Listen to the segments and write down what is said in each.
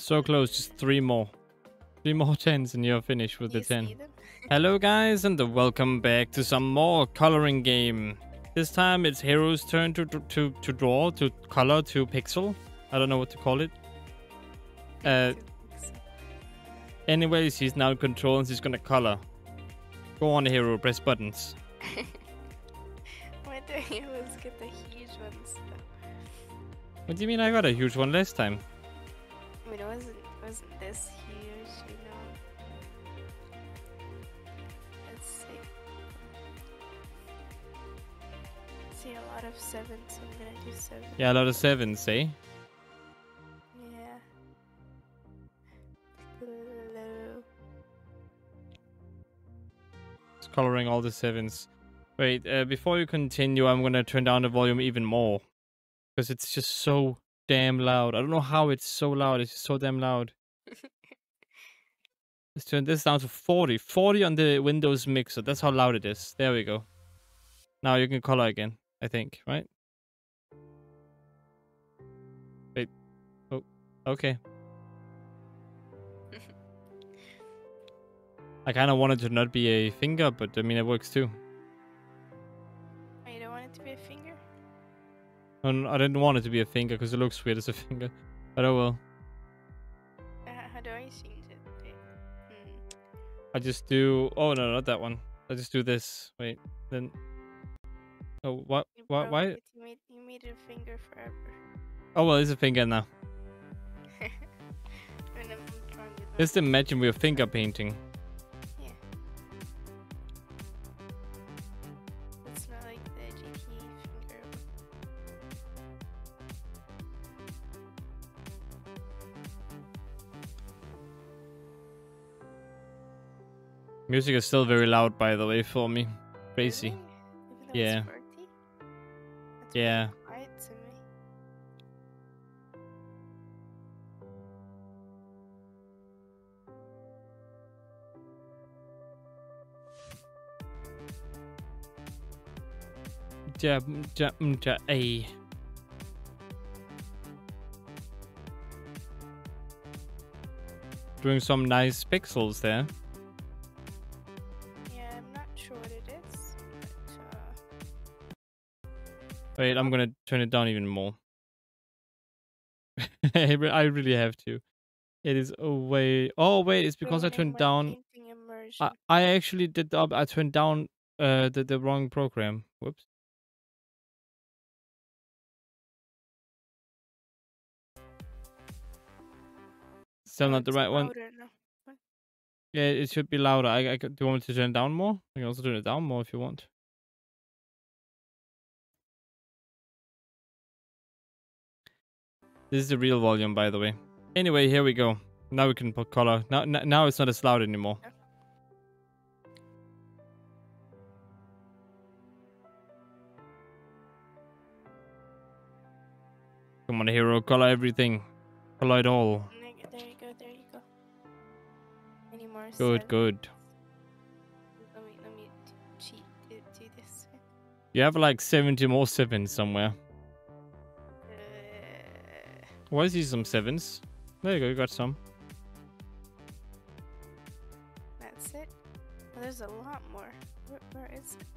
so close. Just 3 more. 3 more 10s and you're finished with the 10. them? Hello guys and welcome back to some more coloring game. This time it's Hero's turn to draw, to color, to pixel. I don't know what to call it. Anyways, he's now in control and he's gonna color. Go on, Hero, press buttons. Why do heroes get the huge ones? What do you mean I got a huge one last time? I mean, it wasn't this huge, you know. Let's see. See a lot of 7s, so I'm gonna do 7. Yeah, a lot of 7s, eh? Yeah. Hello. It's coloring all the 7s. Wait, before you continue, I'm gonna turn down the volume even more. Because it's just so damn loud. I don't know how it's so loud. It's just so damn loud. Let's turn this down to 40. 40 on the Windows mixer. That's how loud it is. There we go. Now you can color again, I think, right? Wait. Oh, okay. I kind of wanted to not be a finger, but I mean, it works too. Oh, you don't want it to be a finger? I didn't want it to be a finger because it looks weird as a finger. But oh well. How do I change it? I just do... Oh, no, not that one. I just do this. Wait, then... Oh, what? What? Why? You made it a finger forever. Oh, well, it's a finger now. Just imagine we're finger painting. Yeah. It's not like the GT finger. Music is still very loud, by the way, for me. Crazy. Really? Even though Yeah. it's 40? That's Yeah. pretty quiet to me. A. Doing some nice pixels there. Yeah, I'm not sure what it is, but Wait, I'm gonna turn it down even more. I really have to. It is way... Oh, wait, it's because I turned down... painting immersion. I actually did the... I turned down the wrong program. Whoops. Still not the It's right one. louder now. What? Yeah, it should be louder. Do you want me to turn it down more? I can also turn it down more if you want. This is the real volume, by the way. Anyway, here we go. Now we can put color. Now it's not as loud anymore. Yeah. Come on, Hero. Color everything. Color it all. There you go, there you go. Any more Good, sevens? good. Let me cheat do this. You have like 70 more 7s somewhere. Why is these some 7s? There you go, you got some. That's it? Oh, there's a lot more. Where is it?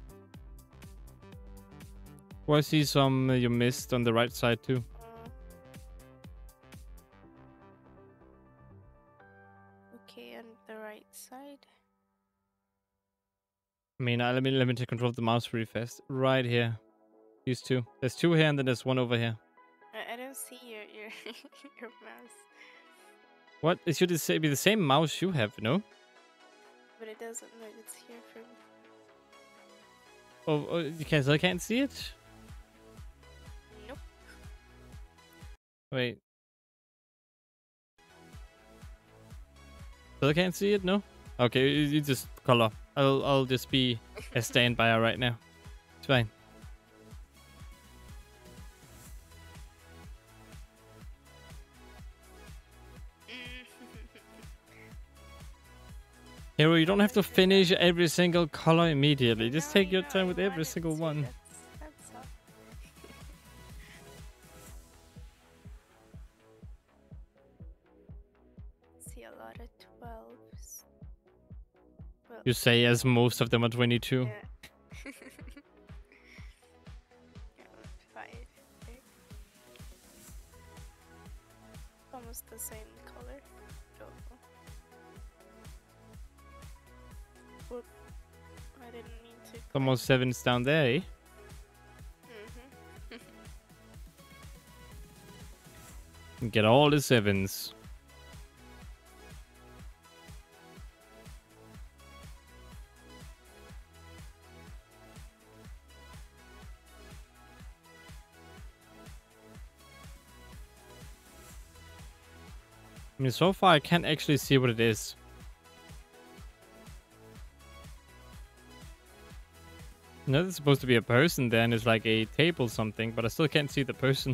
Why is these some you missed on the right side too? Okay, on the right side. I mean, let me take control of the mouse really fast. Right here. These two. There's 2 here and then there's 1 over here. I don't see your your mouse, What? It should be the same mouse you have, no? but it doesn't look. It's here for me. Oh, you can't. So I can't see it. Nope. Wait. So I can't see it, no? Okay, you just color. I'll just be a standby right now. It's fine. Hero, you don't have to finish every single color immediately. Just take your time with every single one. That's all. see a lot of 12s. Well, You say as most of them are 22. yeah. Yeah, 5. Right? Almost the same color. Oh. Whoop. I didn't mean to. Almost 7s down there, eh? Get all the 7s. I mean, so far I can't actually see what it is. I know there's supposed to be a person there and it's like a table something, but I still can't see the person.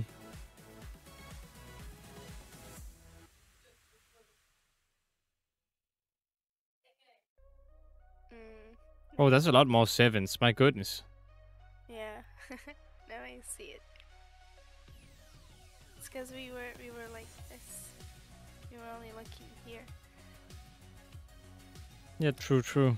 Oh, that's a lot more 7s. My goodness. Yeah. Now I see it. It's because we were like this. We were only looking here. Yeah, true, true.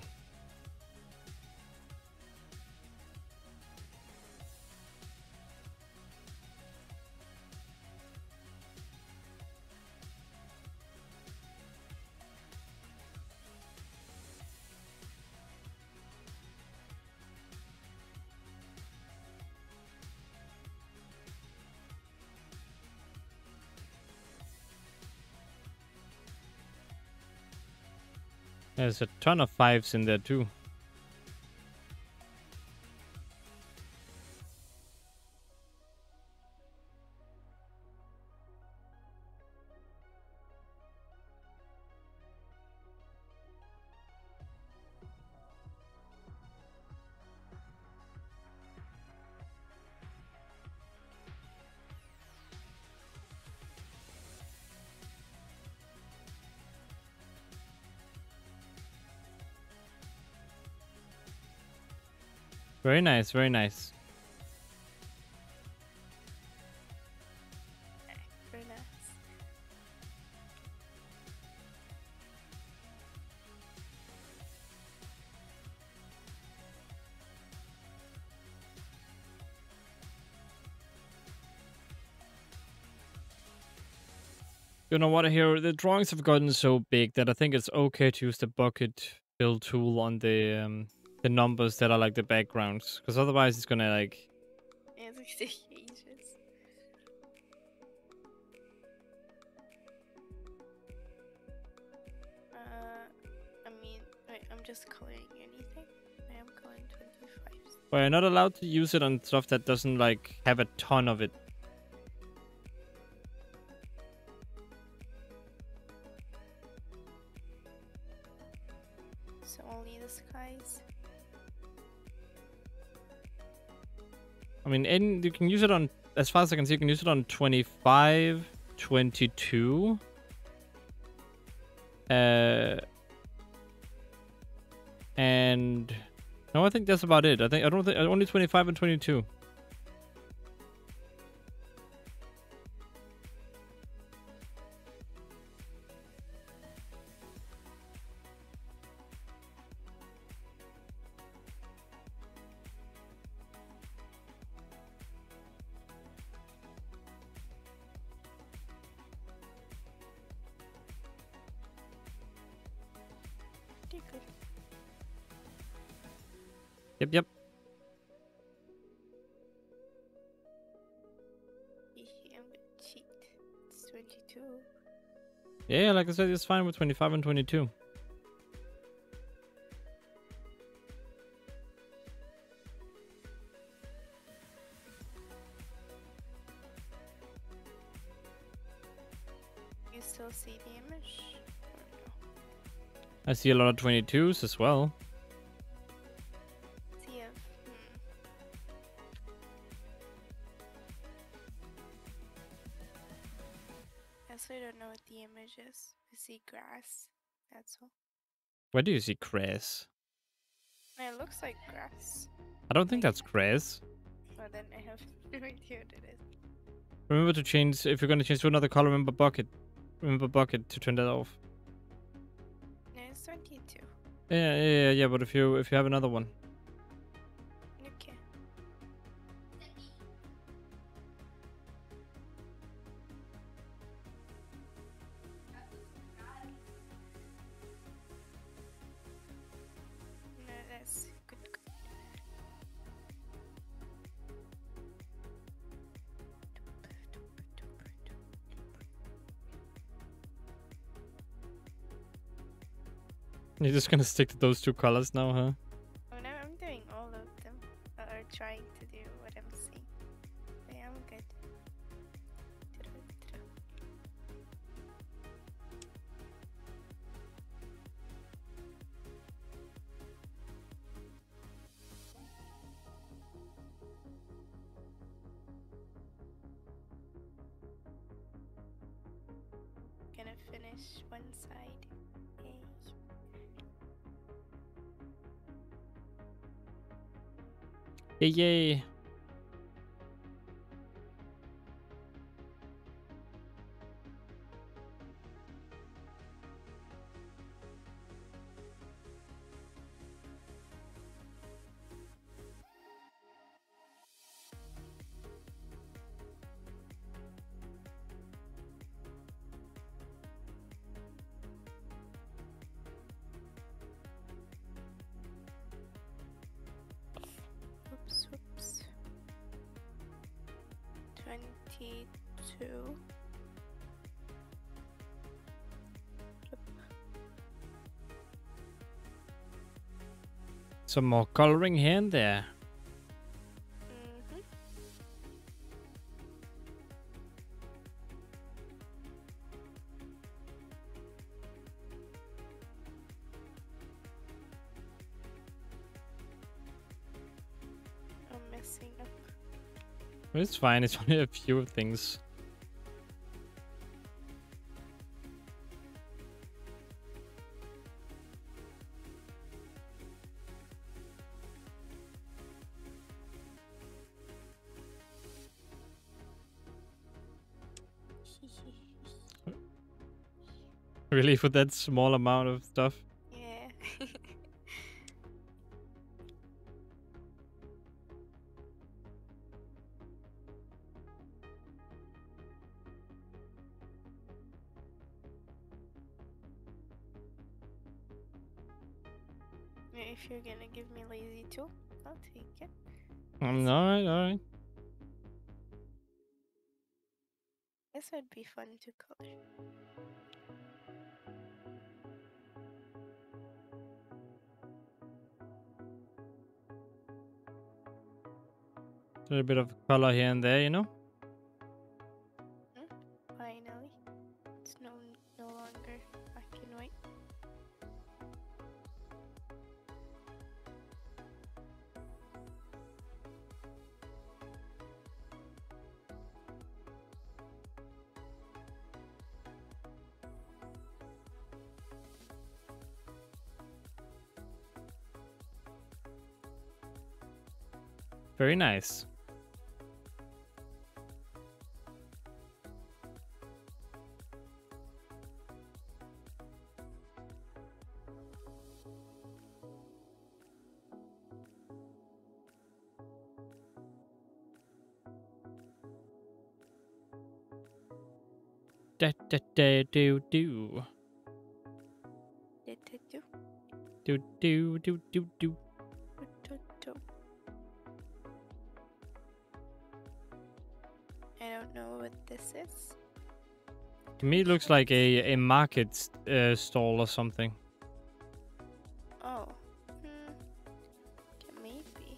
There's a ton of 5s in there too. Very nice, very nice. Very nice. You know what, here the drawings have gotten so big that I think it's okay to use the bucket fill tool on the numbers that are like the backgrounds, because otherwise it's gonna like. Yeah, it's gonna take ages. I mean, wait, I'm just coloring anything. I am coloring 25s. But you're not allowed to use it on stuff that doesn't like have a ton of it. So only the skies. I mean, and you can use it on, as far as I can see, you can use it on 25, 22. And no, I think that's about it. I don't think only 25 and 22. Pretty good. Yep, yep. I'm gonna cheat. It's 22. Yeah, like I said, it's fine with 25 and 22. You still see the image? Or no? I see a lot of 22s as well. See if I also don't know what the image is. I see grass. That's all. Where do you see grass? It looks like grass. I don't think that's grass. But then I have no idea what it is. Remember to change, if you're going to change to another color, remember bucket to turn that off. 22. Yeah. But if you have another one, Okay. No, that's good. you're just gonna stick to those two colors now, huh? Oh no, I'm doing all of them. Or trying to do what I'm saying. Yeah, I'm good. Gonna finish one side. Yay. Yay! Oops. 22. Some more coloring here and there. Mm-hmm. I'm messing up. But it's fine. It's only a few things. Really, for that small amount of stuff. Yeah. If you're gonna give me lazy too, I'll take it. Alright. This would be fun to color. A little bit of color here and there, you know? Finally. It's no longer black and white. Very nice. Da da da do do. Do do do do do. I don't know what this is. To me, it looks like a market stall or something. Oh. Okay, maybe.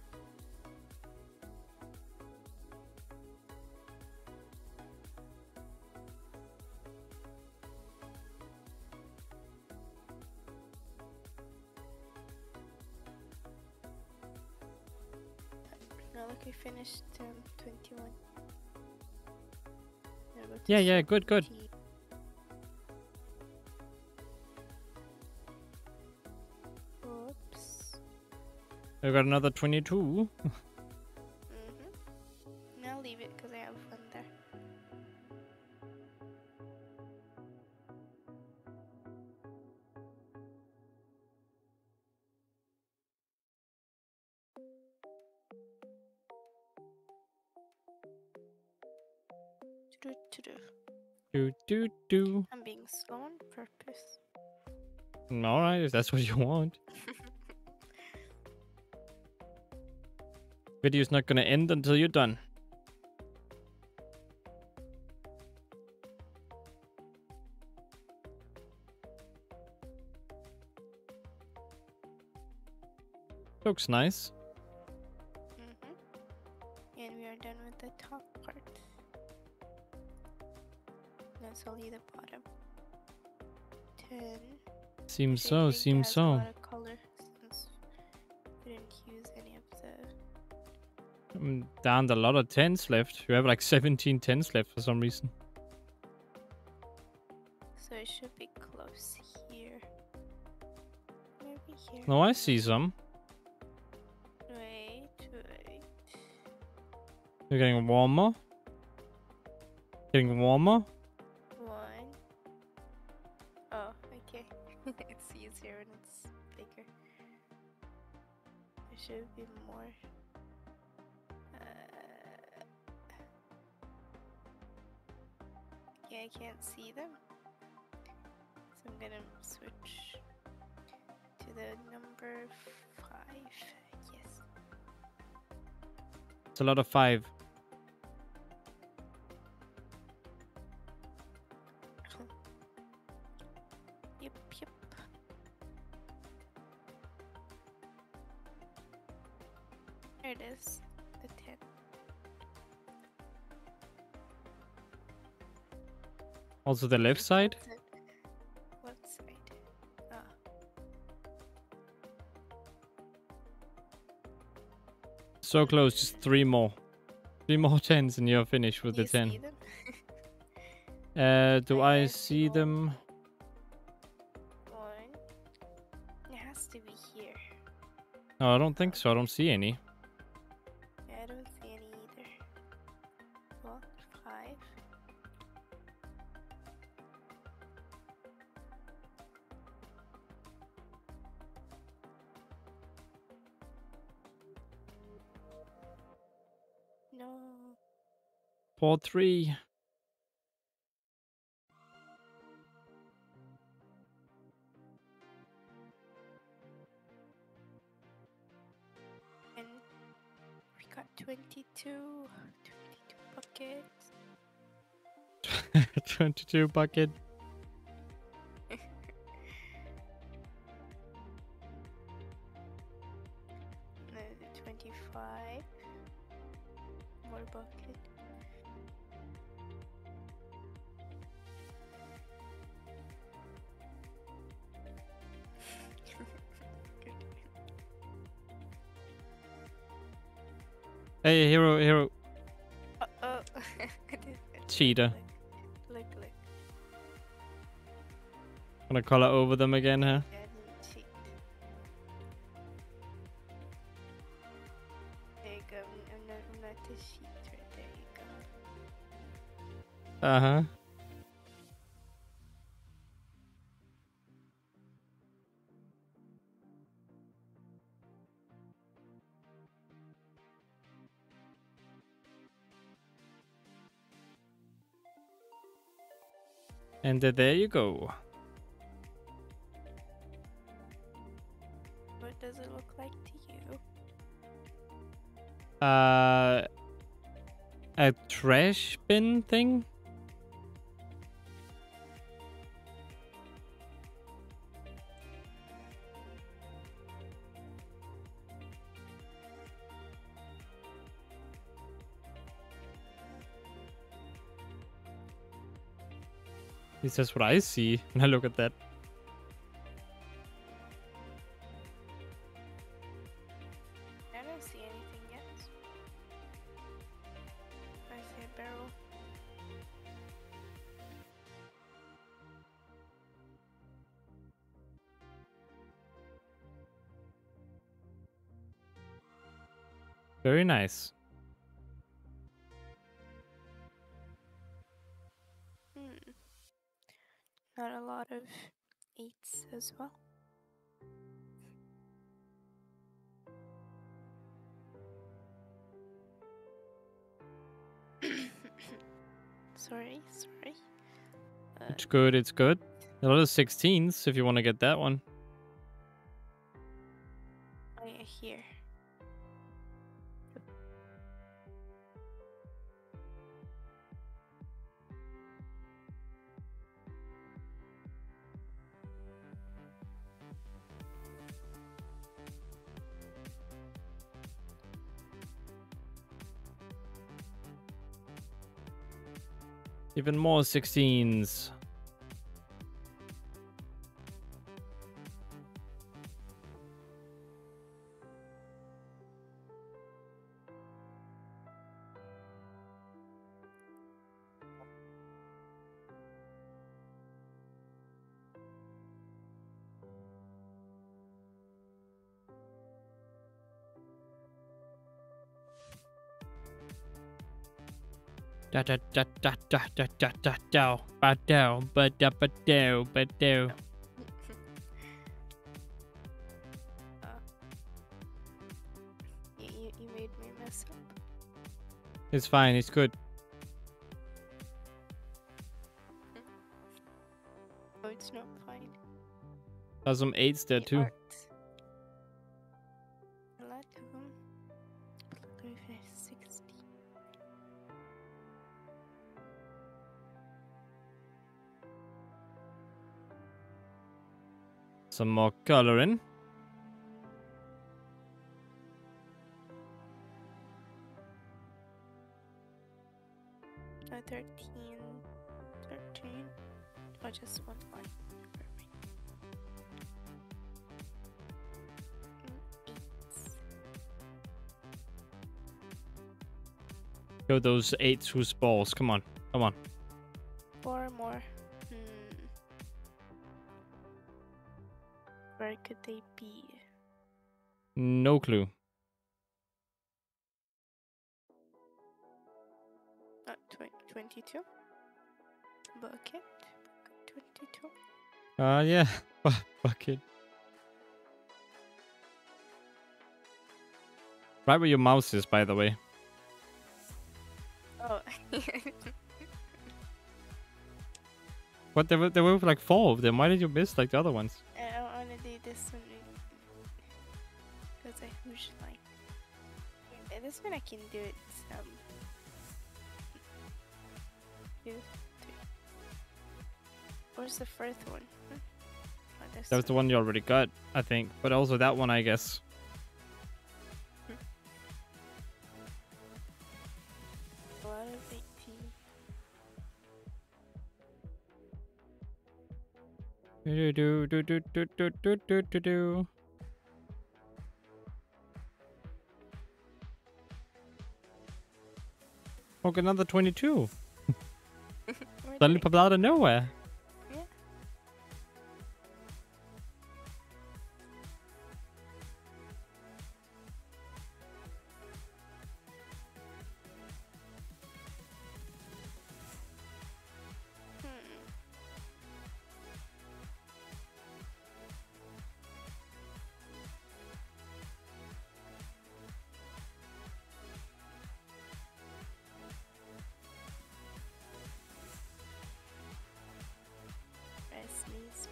No, look, I finished 21. Now go to Yeah, good. 17. Oops. I got another 22. I'll leave it because I have fun there. Do do do. I'm being slow on purpose. All right, if that's what you want. Video's not gonna end until you're done. Looks nice. And we are done with the top part. That's only the bottom. 10. Seems which I so, think seems has so. A lot of color since we didn't use any of the. Down a lot of 10s left. You have like 17 10s left for some reason. So it should be close here. Maybe here. No, I see some. Wait. You're getting warmer. Getting warmer. 1. Oh, okay. It's easier when it's bigger. There should be more. Yeah, I can't see them. So I'm gonna switch to the number 5. Yes. It's a lot of 5. Yep. There it is. The 10. Also the left side. What side? Ah. So close, just 3 more. 3 more 10s and you're finished with Do the 10. you see them? Do I see them? 1. It has to be here. No, I don't think so. I don't see any. Yeah, I don't see any either. Well, 5. No. 4 3. And we got 22 buckets. 22 bucket. No, 25. More bucket. Hey, hero. Oh. Cheater. Look. Gonna color over them again, huh? Yeah, I didn't cheat. There you go. I'm not the cheater. There you go. Uh-huh. And there you go. What does it look like to you? A trash bin thing? At least that's what I see when I look at that. I don't see anything yet. I see a barrel. Very nice. Not a lot of 8s as well. sorry. It's good, it's good. A lot of 16s if you want to get that one. Oh yeah, here. Even more 16s. Da da da da da da da da da ba da ba da ba da ba da. You made me mess up. It's fine, it's good. Oh, it's not fine. There's some 8s there The too. art. A lot of them. Look at 60. Some more coloring. Oh, 13. Or just one line. Eights. Go those 8s whose balls. Come on. Come on. 4 more. Where could they be? No clue. Not 22. Bucket. 22. Yeah. Bucket. Right where your mouse is, by the way. Oh. What? There were like 4 of them. Why did you miss like the other ones? I want to do this one because I huge line. This one I can do it. 2, 3. Where's the fourth one? Oh, That was the one you already got, I think. But also that one, I guess. A lot of 18. Do do do do do do do do do. Oh, get another 22. Suddenly popped out of nowhere. Yeah. I sneezed.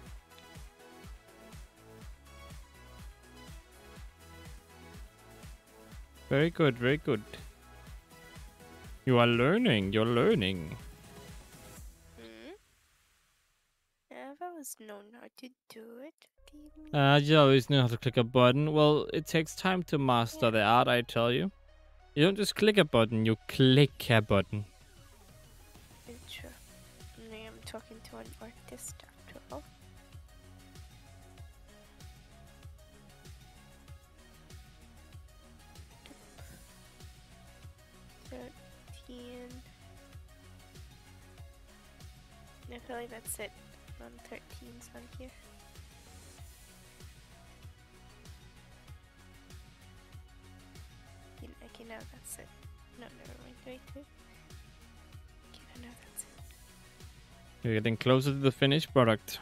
Very good, very good. You are learning, you're learning. I've always known how to do it. What do you mean? You always know how to click a button. Well, it takes time to master the art, I tell you. You don't just click a button, you click a button. It's true. I'm talking to an artist after all. I feel like that's it. On 13's on here. Okay, now that's it. No, never mind. Wait. Okay, now that's it. You're getting closer to the finished product.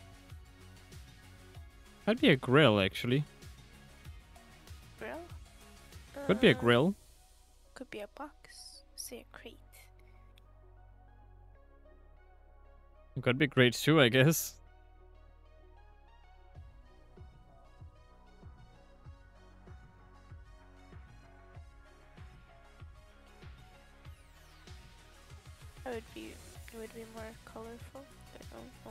That'd be a grill, actually. Grill? Could be a grill. Could be a box. Say a crate. It could be grade 2, I guess. It would be more colorful. But oh.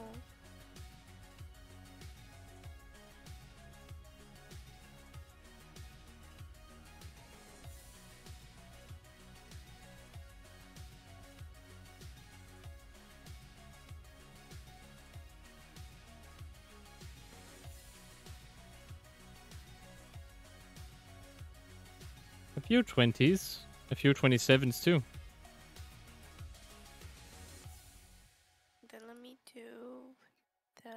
A few 20s, a few 27s too. Then let me do the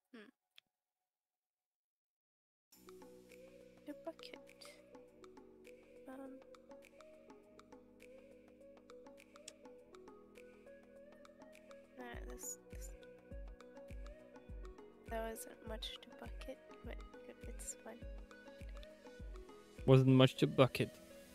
the bucket. This that wasn't much to bucket, but it's fun. Wasn't much to bucket.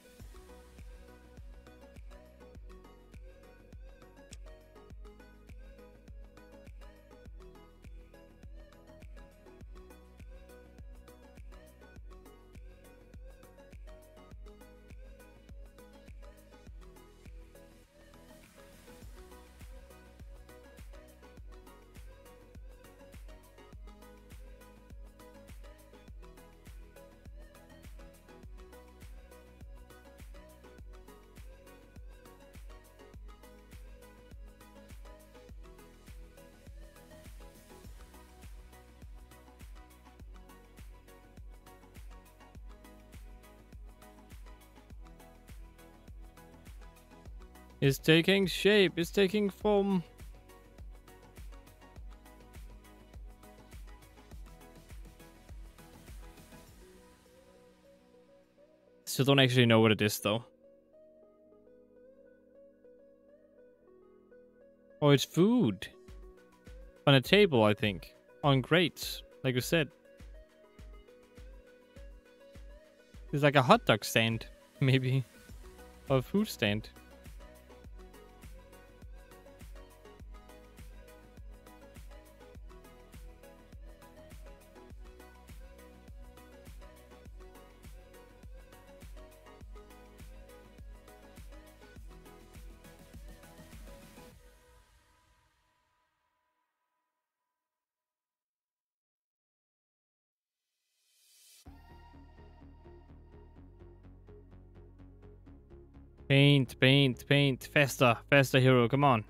It's taking shape. It's taking form. Still don't actually know what it is, though. Oh, it's food. On a table, I think. On grates, like you said. It's like a hot dog stand, maybe. Or a food stand. Paint, paint, paint. Faster, faster, hero. Come on.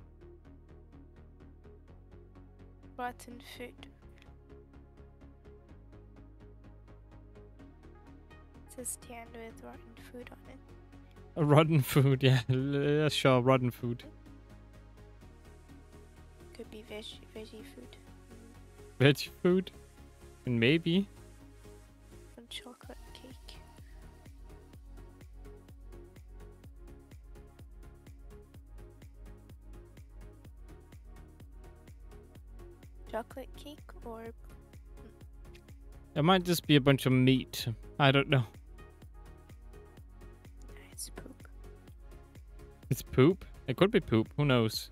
Rotten food. It's a stand with rotten food on it. Rotten food, yeah. Sure, rotten food. Could be veggie food. Veggie food? And maybe. And chocolate cake. Chocolate cake or... It might just be a bunch of meat. I don't know. It's poop. It's poop? It could be poop. Who knows?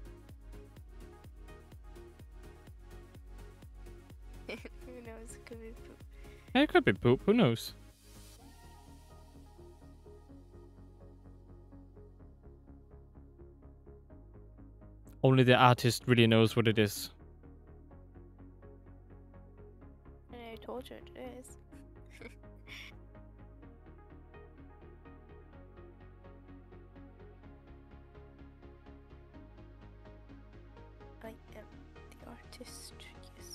Who knows? It could be poop. It could be poop. Who knows? Only the artist really knows what it is. And I told you it is. I am the artist, yes.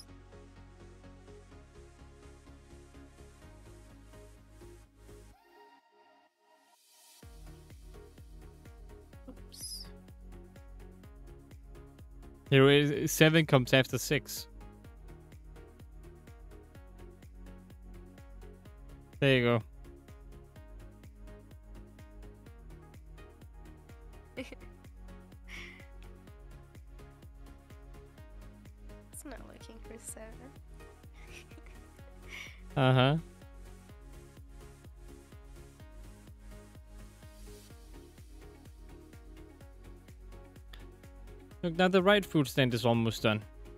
Oops. Here is 7 comes after 6. There you go. It's not looking for 7. Uh-huh. Look, now the right food stand is almost done.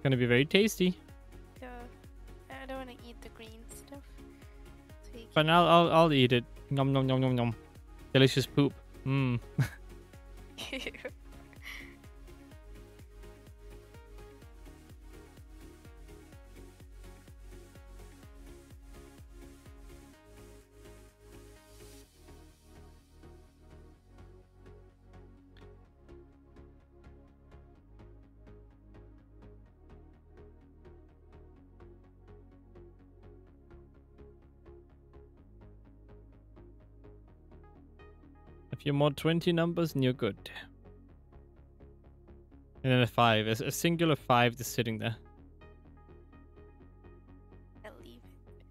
Gonna be very tasty. I don't want to eat the green stuff. So you But I'll eat it. Nom nom nom nom nom. Delicious poop. Mmm. can... A few more 20 numbers and you're good. And then a 5. A singular 5 just sitting there. I'll leave it.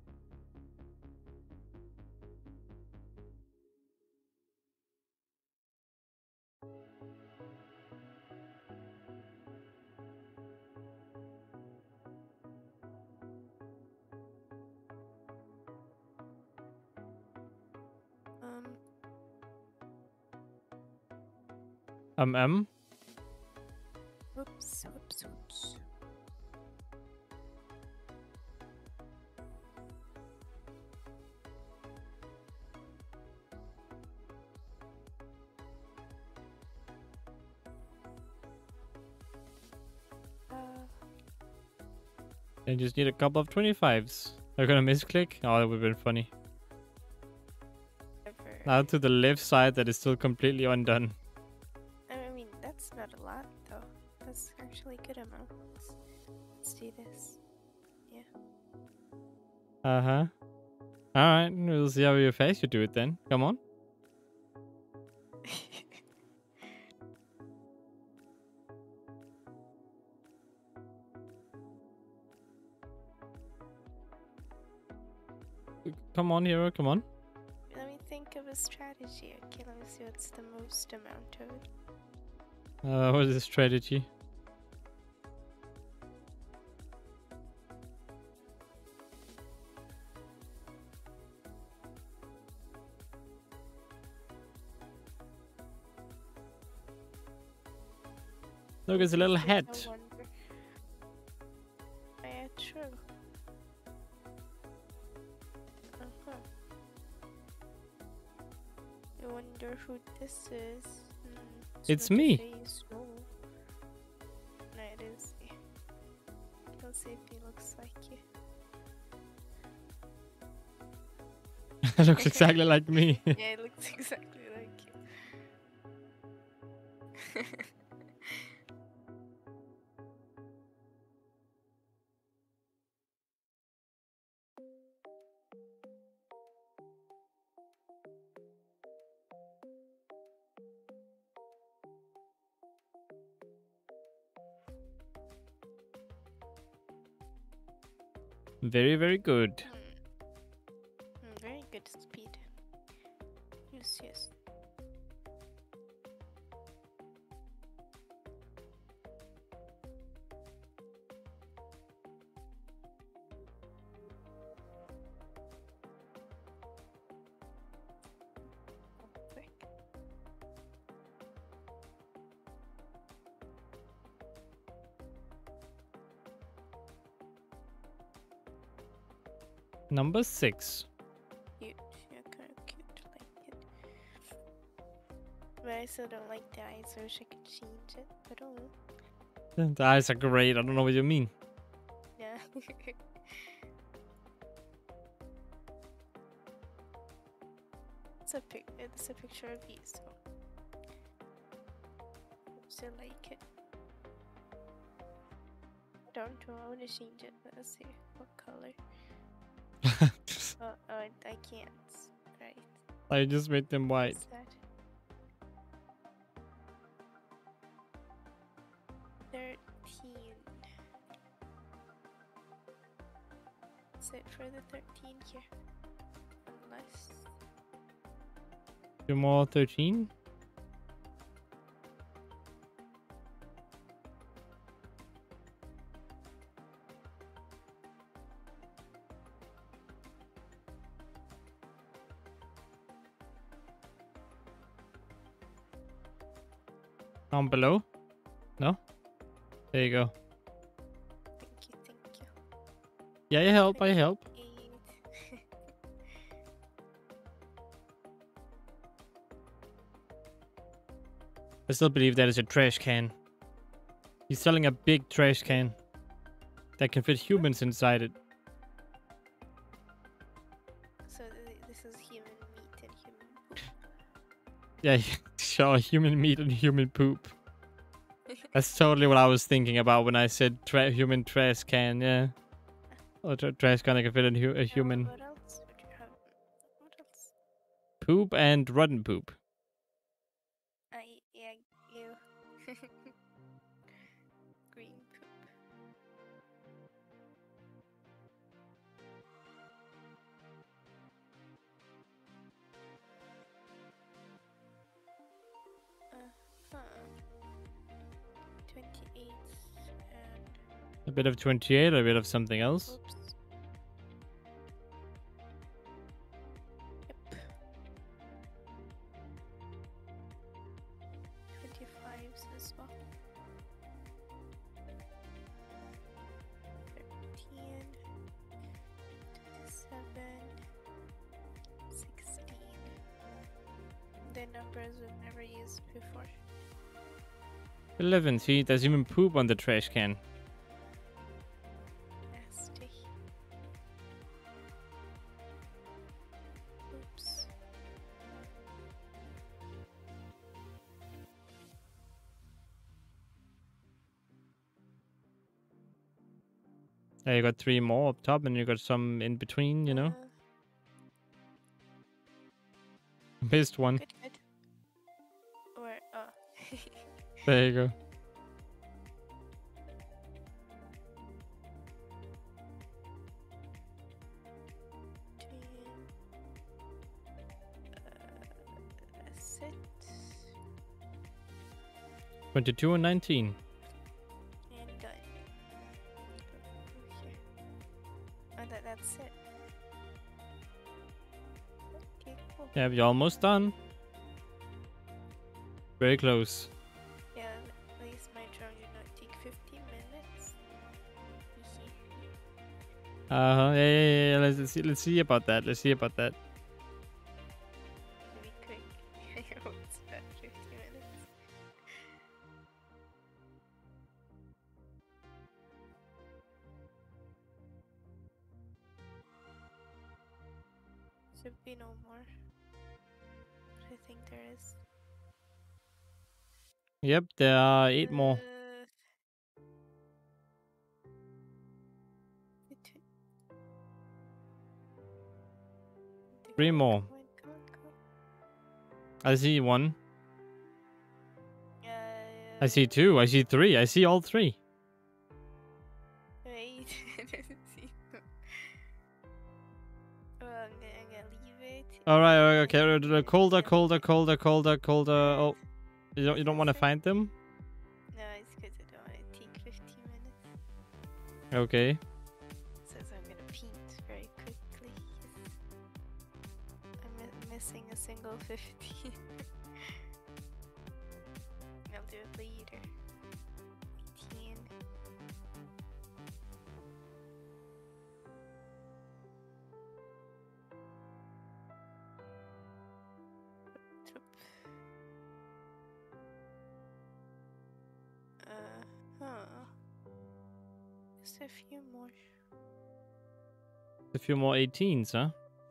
M. Whoops. I just need a couple of 25s. They're gonna misclick? Oh, that would have been funny. Whatever. Now to the left side that is still completely undone. I mean, that's not a lot, though. That's actually a good amount. Let's do this. Yeah. Uh-huh. Alright, we'll see how fast you do it then. Come on. Come on, hero, come on. Let me think of a strategy. Okay, let me see what's the most amount of it. What is the strategy? Look, it's a little head. Yeah, true. I wonder who this is. It's me. No, it is. Let's see if he looks like you. It looks exactly like me. Yeah, it looks exactly like you. Very, very good. Very good speed. Yes. Number 6. Cute. Yeah, kind of cute. Like it. But I still don't like the eyes. I wish I could change it. But oh. The eyes are great. I don't know what you mean. Yeah. It's a picture of you, so I still like it. I want to change it. Let's see what color. I can't. Right. I just made them white. What's that? 13. Set for the 13 here. Unless. 2 more 13. Down below? No? There you go. Yeah, I help. I help. 28. I still believe that is a trash can. He's selling a big trash can that can fit humans inside it. So this is human meat and human poop. Yeah, sure, human meat and human poop. That's totally what I was thinking about when I said human trash can, yeah. Or trash can that can fit a human. What else would you have? What else? Poop and rotten poop. Yeah, you. Green poop. Huh. 28 and A bit of 28, a bit of something else. oops. Yep. 25s as well. 13, 27, 16. The numbers we've never used before. 11, see, there's even poop on the trash can. Nasty. Oops. Yeah, you got 3 more up top and you got some in between, you know? Missed one. Good, good. Or, oh. There you go. That's it. 22 and 19. And done. Over here. Oh, that's it. Okay, cool. Yeah, you're almost done. Very close. Yeah, at least my drone did not take 15 minutes. Yeah. Let's see about that. Let's see about that. Be quick. It's about 50 minutes. Should be no more. I think there is. Yep, there are 8 more. Between 3 more. Come on, come on, come on. I see 1. Uh, I see 2. I see 3. I see all 3. Wait, I didn't see them. Well, I'm gonna leave it. Alright, okay. Colder. Oh, you don't want to find them? No, it's because I don't want to take 15 minutes. Okay. Says I'm gonna paint very quickly. I'm missing a single 15. I'll do it later. 18. Huh. Just a few more. A few more 18s, huh?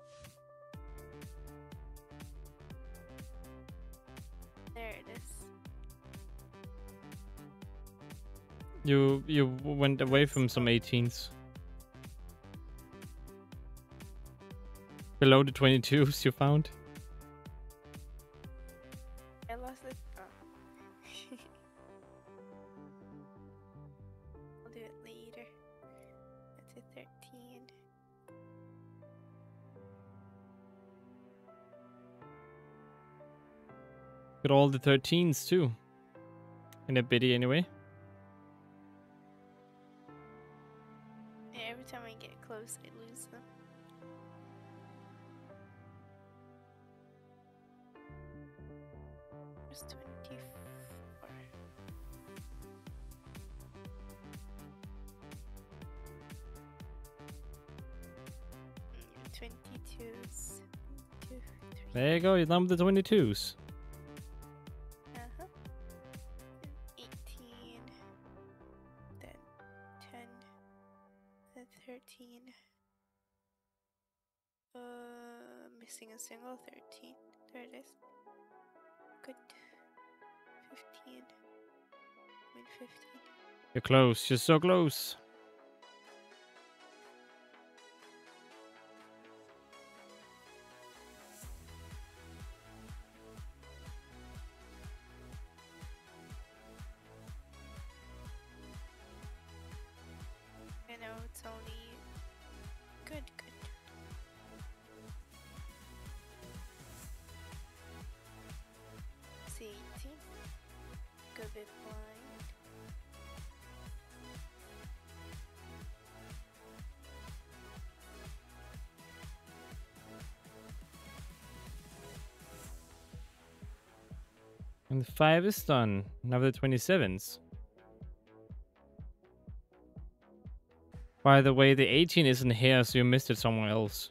There it is. You went away from some 18s. Below the 22s you found? I lost it. Oh. I'll do it later. That's a 13. Got all the 13s too. In a biddy anyway. Yeah, every time I get close, I lose them. There's 24. 22s. 2, 3. There you go, you number the 22s. Uh-huh. 18. Then 10. Then 13. Missing a single 13. There it is. Good. 15. I mean 15. You're close, you're so close. I know it's only good. See 18. Good bit blind. And the 5 is done. Now the 27s. By the way, the 18 isn't here, so you missed it somewhere else.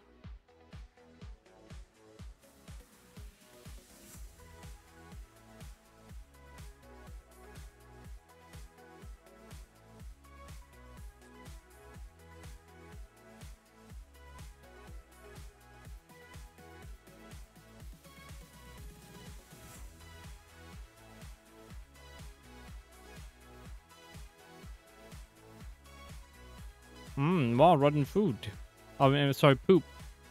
More rotten food. I mean, sorry, poop.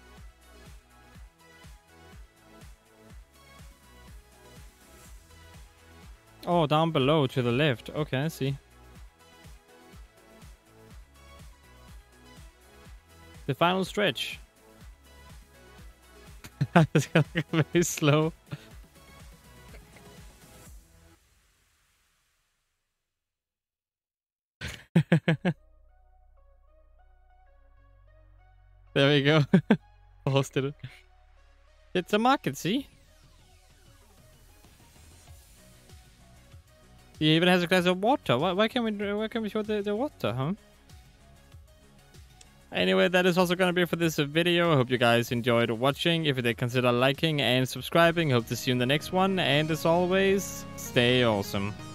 Oh, down below to the left. Okay, I see. The final stretch. It's gonna go very slow. There we go. Posted it. It's a market, see? He even has a glass of water. Why can't we show the water, huh? Anyway, that is also gonna be it for this video. I hope you guys enjoyed watching. If you did, consider liking and subscribing. Hope to see you in the next one. And as always, stay awesome.